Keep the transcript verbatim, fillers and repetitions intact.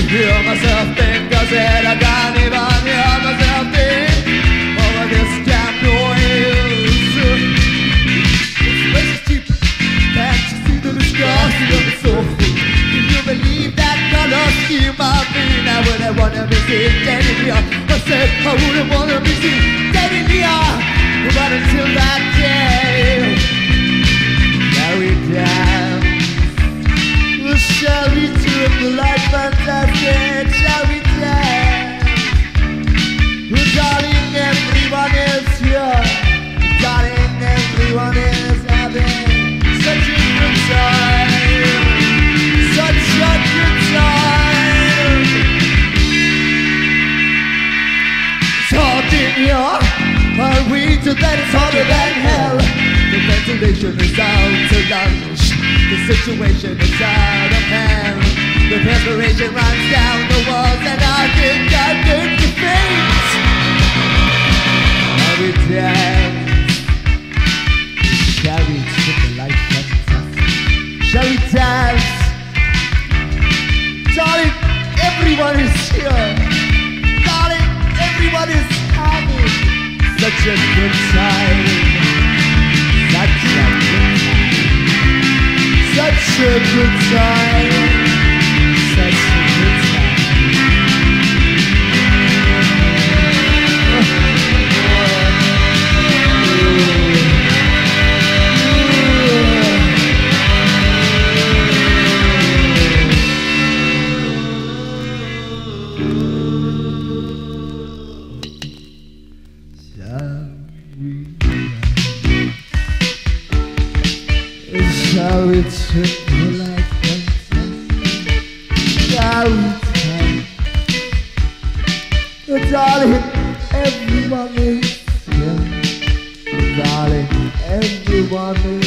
hear myself think, I said I can't even hear myself think over this damn noise. This place is cheap, can't you see the disgust of it so full? Can you believe that color scheme of me? Now would I wanna be seen dead in here? I said I wouldn't wanna be seen dead in here. But until that day, shall we dance? Shall we trip the light fantastic? Shall we dance? Darling, everyone is here. Darling, everyone is having such a good time. Such a good time. It's hot in here. I'll wait till that it's hotter than hell. The ventilation is out to lunch. The situation is out of hand. The perspiration runs down the walls, and I think I'm going to faint. Shall we dance? Shall we trip the light fantastic? Shall we dance? Darling, everyone is here. Darling, everyone is having such a good time. Such a good time. Such a good time. Such a good time. Shall we trip the light fantastic? Shall we dance? Oh, darling, everyone is here. Darling, everyone is